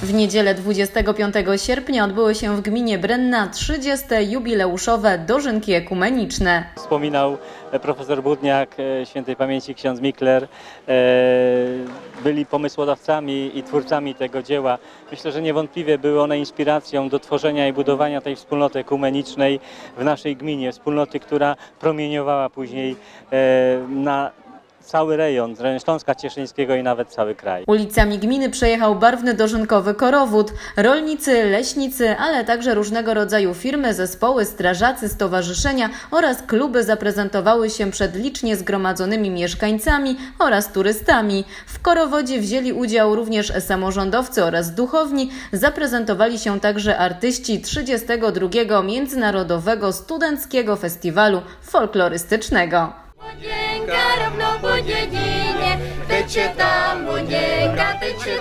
W niedzielę 25 sierpnia odbyły się w gminie Brenna 30. jubileuszowe dożynki ekumeniczne. Wspominał profesor Budniak, świętej pamięci ksiądz Mikler, byli pomysłodawcami i twórcami tego dzieła. Myślę, że niewątpliwie były one inspiracją do tworzenia i budowania tej wspólnoty ekumenicznej w naszej gminie. Wspólnoty, która promieniowała później na cały rejon Śląska Cieszyńskiego i nawet cały kraj. Ulicami gminy przejechał barwny dożynkowy korowód. Rolnicy, leśnicy, ale także różnego rodzaju firmy, zespoły, strażacy, stowarzyszenia oraz kluby zaprezentowały się przed licznie zgromadzonymi mieszkańcami oraz turystami. W korowodzie wzięli udział również samorządowcy oraz duchowni. Zaprezentowali się także artyści 32. Międzynarodowego Studenckiego Festiwalu Folklorystycznego. Budzienka równo po dziedzinie, tyczy tam, budzienka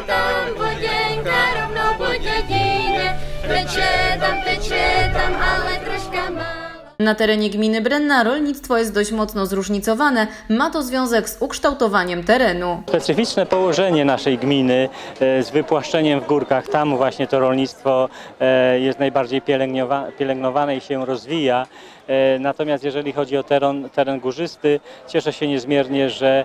równo po dziedzinie, tyczy tam, ale troszkę mało. Na terenie gminy Brenna rolnictwo jest dość mocno zróżnicowane. Ma to związek z ukształtowaniem terenu. Specyficzne położenie naszej gminy z wypłaszczeniem w górkach, tam właśnie to rolnictwo jest najbardziej pielęgnowane i się rozwija. Natomiast jeżeli chodzi o teren górzysty, cieszę się niezmiernie, że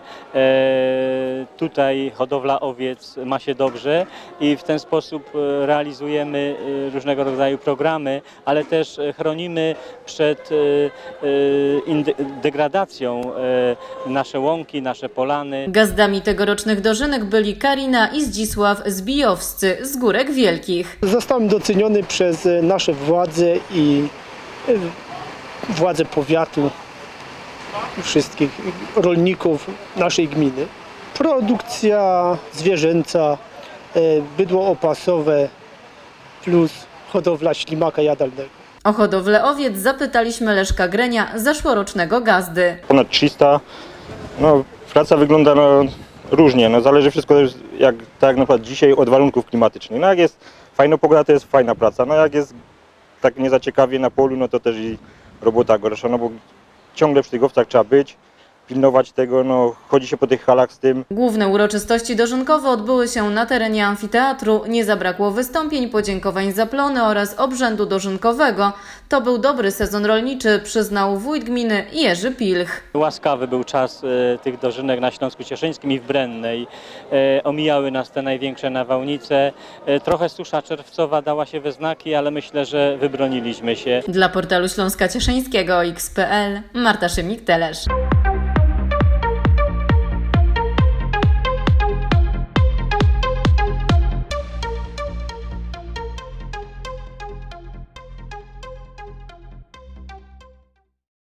tutaj hodowla owiec ma się dobrze i w ten sposób realizujemy różnego rodzaju programy, ale też chronimy przed degradacją nasze łąki, nasze polany. Gazdami tegorocznych dożynek byli Karina i Zdzisław Zbijowscy z Górek Wielkich. Zostałem doceniony przez nasze władze i władze powiatu, wszystkich rolników naszej gminy. Produkcja zwierzęca, bydło opasowe plus hodowla ślimaka jadalnego. O hodowlę owiec zapytaliśmy Leszka Grenia, zeszłorocznego gazdy. Ponad 300. Praca wygląda różnie. Zależy wszystko, tak na przykład dzisiaj, od warunków klimatycznych. Jak jest fajna pogoda, to jest fajna praca. Jak jest tak niezaciekawie na polu, to też i robota gorsza, bo ciągle przy tych owcach trzeba być, pilnować tego, chodzi się po tych halach z tym. Główne uroczystości dożynkowe odbyły się na terenie amfiteatru. Nie zabrakło wystąpień, podziękowań za plony oraz obrzędu dożynkowego. To był dobry sezon rolniczy, przyznał wójt gminy Jerzy Pilch. Łaskawy był czas tych dożynek na Śląsku Cieszyńskim i w Brennej. Omijały nas te największe nawałnice. Trochę susza czerwcowa dała się we znaki, ale myślę, że wybroniliśmy się. Dla portalu Śląska Cieszyńskiego XPL Marta Szymik-Telesz.